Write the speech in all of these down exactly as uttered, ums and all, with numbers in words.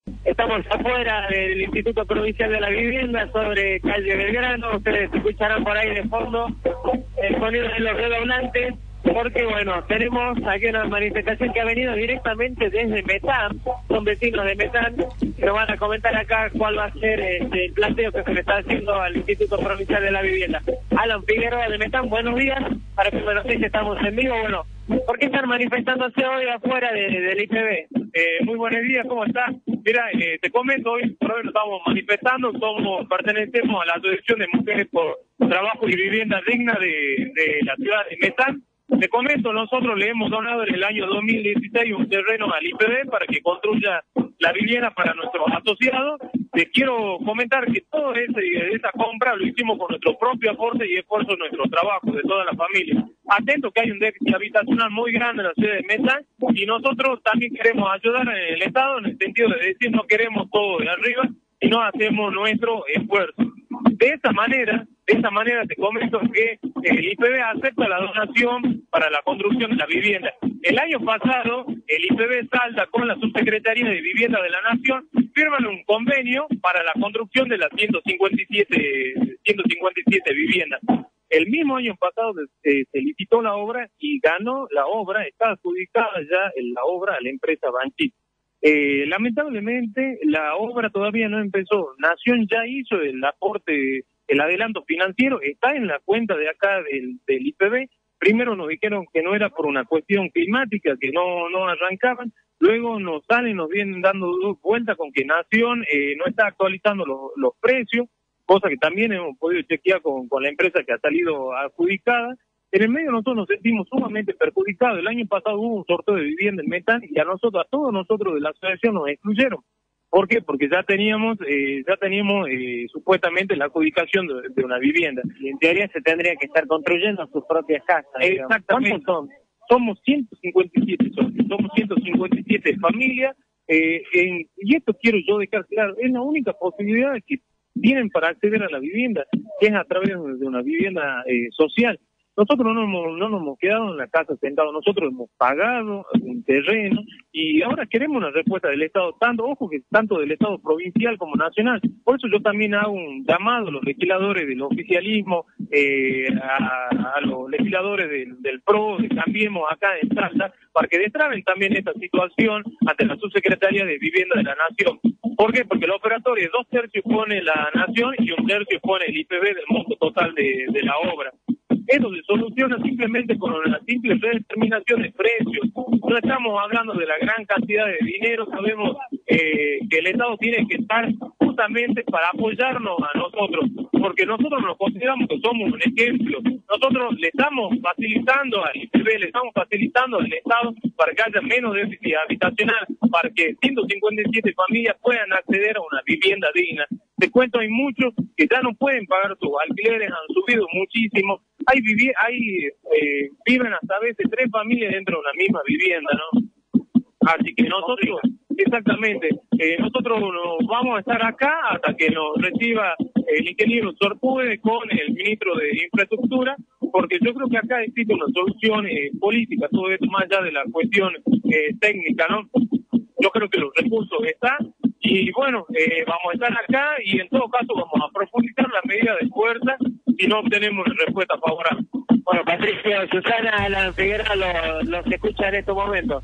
Estamos afuera del Instituto Provincial de la Vivienda, sobre calle Belgrano. Ustedes escucharán por ahí de fondo el sonido de los redoblantes, porque bueno, tenemos aquí una manifestación que ha venido directamente desde Metán. Son vecinos de Metán que nos van a comentar acá cuál va a ser este, el planteo que se le está haciendo al Instituto Provincial de la Vivienda. Alan Figueroa de Metán, buenos días. Para que me lo sé si estamos en vivo. Bueno, ¿por qué están manifestándose hoy afuera de, de, del I P B? Eh, muy buenos días, ¿cómo estás? Mira, eh, te comento, hoy por hoy nos estamos manifestando, somos, pertenecemos a la Asociación de Mujeres por Trabajo y Vivienda Digna de, de la ciudad de Metán. Te comento, nosotros le hemos donado en el año dos mil dieciséis un terreno al I P B para que construya la vivienda para nuestros asociados. Te quiero comentar que todo ese, esa compra lo hicimos con nuestro propio aporte y esfuerzo de nuestro trabajo, de toda la familia. Atento que hay un déficit habitacional muy grande en la ciudad de Metán y nosotros también queremos ayudar en el Estado en el sentido de decir no queremos todo de arriba y no hacemos nuestro esfuerzo. De esa manera, de esa manera te comento que el I P B acepta la donación para la construcción de la vivienda. El año pasado, el I P B salta con la Subsecretaría de Vivienda de la Nación, firman un convenio para la construcción de las ciento cincuenta y siete viviendas. El mismo año pasado eh, se licitó la obra y ganó la obra, está adjudicada ya en la obra a la empresa Banchit. Eh, lamentablemente la obra todavía no empezó. Nación ya hizo el aporte, el adelanto financiero, está en la cuenta de acá del, del I P B. Primero nos dijeron que no era por una cuestión climática, que no, no arrancaban. Luego nos salen, nos vienen dando vuelta con que Nación eh, no está actualizando los, los precios, cosa que también hemos podido chequear con, con la empresa que ha salido adjudicada. En el medio nosotros nos sentimos sumamente perjudicados. El año pasado hubo un sorteo de vivienda en Metán y a nosotros, a todos nosotros de la asociación nos excluyeron. ¿Por qué? Porque ya teníamos, eh, ya teníamos eh, supuestamente la adjudicación de, de una vivienda. Y en teoría se tendría que estar construyendo sus propias casas. Exactamente. ¿Cuántos son? Somos ciento cincuenta y siete socios, somos ciento cincuenta y siete familias, eh, en, y esto quiero yo dejar claro, es la única posibilidad que tienen para acceder a la vivienda, que es a través de una vivienda eh, social. Nosotros no, hemos, no nos hemos quedado en la casa sentados, nosotros hemos pagado un terreno y ahora queremos una respuesta del Estado, tanto, ojo que tanto del Estado provincial como nacional. Por eso yo también hago un llamado a los legisladores del oficialismo, eh, a, a los legisladores del, del P R O, de Cambiemos acá en Salta, para que destraben también esta situación ante la Subsecretaría de Vivienda de la Nación. ¿Por qué? Porque la operatoria dos tercios pone la Nación y un tercio pone el I P B del monto total de, de la obra. Eso se soluciona simplemente con una simple redeterminación de precios. No estamos hablando de la gran cantidad de dinero, sabemos eh, que el Estado tiene que estar justamente para apoyarnos a nosotros, porque nosotros nos consideramos que somos un ejemplo. Nosotros le estamos facilitando al I P B, le estamos facilitando al Estado para que haya menos déficit habitacional, para que ciento cincuenta y siete familias puedan acceder a una vivienda digna. Te cuento, hay muchos que ya no pueden pagar sus alquileres, han subido muchísimo. Hay, vivi hay eh, viven hasta a veces tres familias dentro de una misma vivienda, ¿no? Así que nosotros, exactamente, eh, nosotros nos vamos a estar acá hasta que nos reciba el ingeniero Sorpude con el ministro de Infraestructura, porque yo creo que acá existe una solución eh, política, todo esto más allá de la cuestión eh, técnica, ¿no? Yo creo que los recursos están y bueno, eh, vamos a estar acá y en todo caso vamos a profundizar la medida de fuerza si no obtenemos una respuesta favorable. Bueno, Patricio, Susana, Alan Figueroa los, los escucha en estos momentos.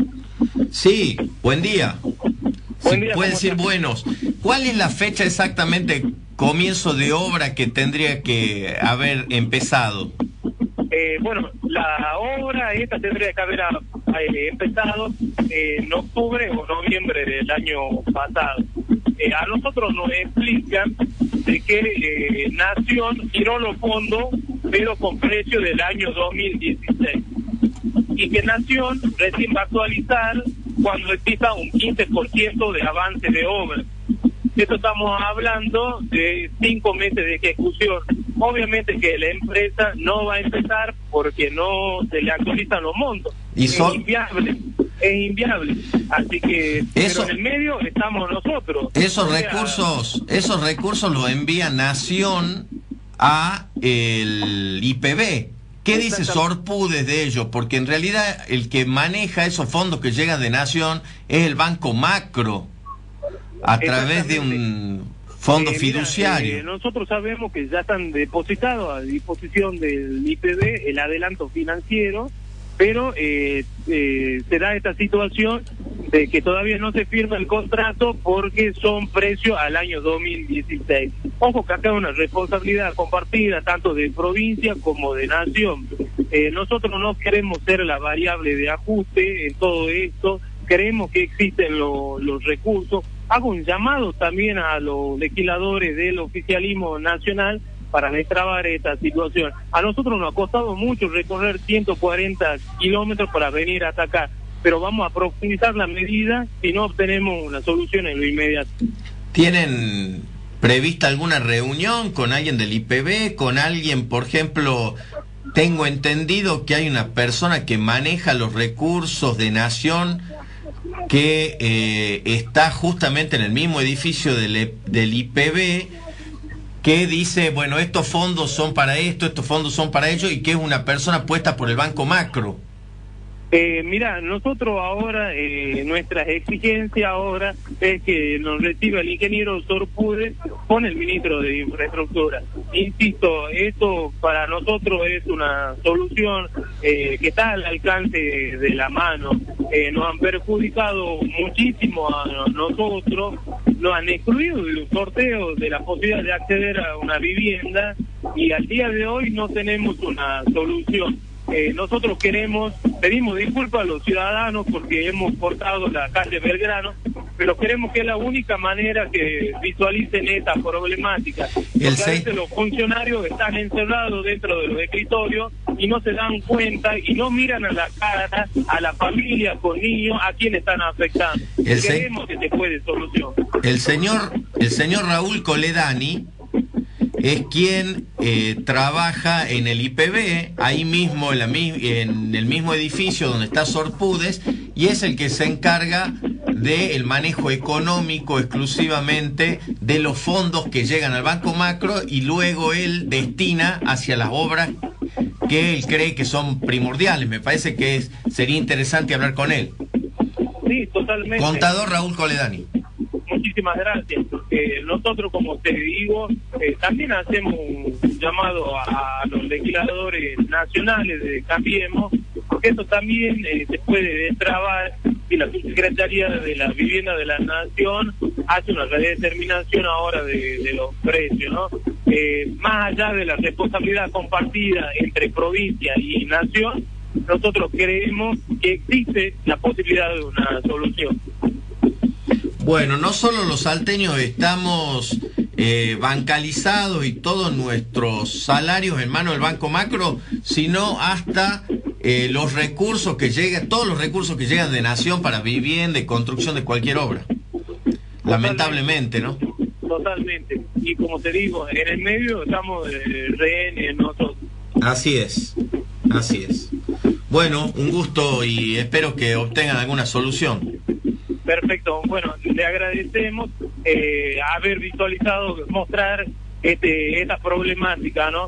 Sí, buen día. Buen si día, puede decir está? buenos. ¿Cuál es la fecha exactamente, comienzo de obra que tendría que haber empezado? Eh, bueno, la obra esta tendría que haber eh, empezado eh, en octubre o noviembre del año pasado. Eh, a nosotros nos explican de que eh, Nación tiró los fondos, pero con precio del año dos mil dieciséis. Y que Nación recién va a actualizar cuando exista un quince por ciento de avance de obra. Esto estamos hablando de cinco meses de ejecución. Obviamente que la empresa no va a empezar porque no se le actualizan los montos. Y son... Es inviable, es inviable. Así que Eso... pero en el medio estamos nosotros. Esos o sea... recursos, esos recursos los envía Nación a el I P B. ¿Qué dice Sorpude de ellos? Porque en realidad el que maneja esos fondos que llegan de Nación es el Banco Macro. a través de un fondo eh, fiduciario. Mira, eh, nosotros sabemos que ya están depositados a disposición del I P B el adelanto financiero, pero eh, eh, se da esta situación de que todavía no se firma el contrato porque son precios al año dos mil dieciséis. Ojo que acá hay una responsabilidad compartida tanto de provincia como de nación. Eh, nosotros no queremos ser la variable de ajuste en todo esto, creemos que existen lo, los recursos. Hago un llamado también a los legisladores del oficialismo nacional para destrabar esta situación. A nosotros nos ha costado mucho recorrer ciento cuarenta kilómetros para venir hasta acá, pero vamos a profundizar la medida si no obtenemos una solución en lo inmediato. ¿Tienen prevista alguna reunión con alguien del I P B, con alguien, por ejemplo, tengo entendido que hay una persona que maneja los recursos de Nación que eh, está justamente en el mismo edificio del, del I P B, que dice, bueno, estos fondos son para esto, estos fondos son para ello, y que es una persona puesta por el Banco Macro? Eh, mira, nosotros ahora, eh, nuestras exigencias ahora es que nos reciba el ingeniero Sorpudes con el ministro de Infraestructura. Insisto, esto para nosotros es una solución eh, que está al alcance de, de la mano. Eh, nos han perjudicado muchísimo a nosotros, nos han excluido del sorteo de la posibilidad de acceder a una vivienda y al día de hoy no tenemos una solución. Eh, nosotros queremos, pedimos disculpas a los ciudadanos porque hemos cortado la calle Belgrano, pero queremos que es la única manera que visualicen esta problemática. Porque a veces los funcionarios están encerrados dentro de los escritorios y no se dan cuenta y no miran a la cara a la familia con niños a quienes están afectando. El Queremos se... que se puede solución. El señor, el señor Raúl Coledani es quien eh, trabaja en el I P B, ahí mismo en, la, en el mismo edificio donde está Sorpudes, y es el que se encarga del manejo económico exclusivamente de los fondos que llegan al Banco Macro y luego él destina hacia las obras que él cree que son primordiales. Me parece que es, sería interesante hablar con él. Sí, totalmente. Contador Raúl Coledani. Muchísimas gracias. Eh, nosotros, como te digo, eh, también hacemos un llamado a, a los legisladores nacionales de Cambiemos, porque esto también eh, se puede destrabar si la Subsecretaría de la Vivienda de la Nación hace una redeterminación ahora de, de los precios, ¿no? Eh, más allá de la responsabilidad compartida entre provincia y nación, nosotros creemos que existe la posibilidad de una solución. Bueno, no solo los salteños estamos eh, bancalizados y todos nuestros salarios en manos del Banco Macro, sino hasta eh, los recursos que llegan, todos los recursos que llegan de Nación para vivienda y construcción de cualquier obra. Totalmente. Lamentablemente, ¿no? Totalmente. Y como te digo, en el medio estamos de rehenes nosotros. Así es, así es. Bueno, un gusto y espero que obtengan alguna solución. Perfecto, bueno, le agradecemos eh, haber visualizado, mostrar este, esta problemática, ¿no?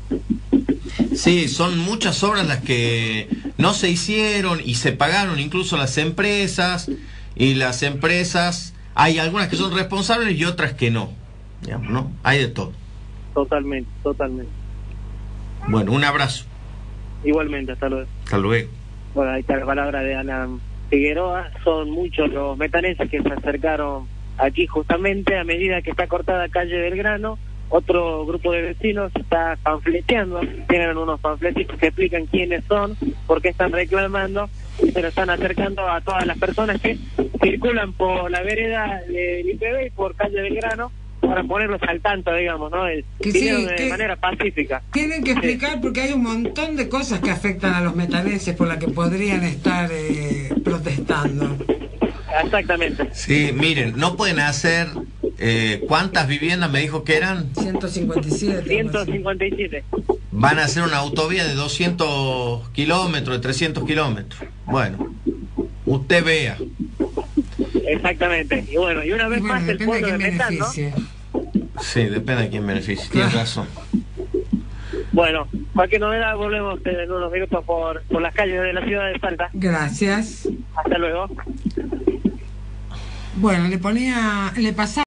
Sí, son muchas obras las que no se hicieron y se pagaron incluso las empresas, y las empresas, hay algunas que son responsables y otras que no, digamos, ¿no? Hay de todo. Totalmente, totalmente. Bueno, un abrazo. Igualmente, hasta luego. Hasta luego. Bueno, ahí está la palabra de Ana Figueroa. Son muchos los metanenses que se acercaron aquí justamente a medida que está cortada calle Belgrano. Otro grupo de vecinos está panfleteando, tienen unos panfletitos que explican quiénes son, por qué están reclamando, y se lo están acercando a todas las personas que circulan por la vereda del I P B y por calle Belgrano para ponerlos al tanto, digamos, ¿no? El, que sí, de que manera pacífica. Tienen que explicar sí. Porque hay un montón de cosas que afectan a los metanenses por las que podrían estar eh, protestando. Exactamente. Sí, miren, no pueden hacer... Eh, ¿Cuántas viviendas me dijo que eran? ciento cincuenta y siete. ciento cincuenta y siete. Van a hacer una autovía de doscientos kilómetros, de trescientos kilómetros. Bueno, usted vea. Exactamente. Y bueno, y una vez bueno, más el pueblo de Metal, ¿no? Sí, depende de quién beneficie. Tienes razón. Bueno, cualquier novedad volvemos en unos minutos por, por las calles de la ciudad de Salta. Gracias. Hasta luego. Bueno, le ponía, le pasaba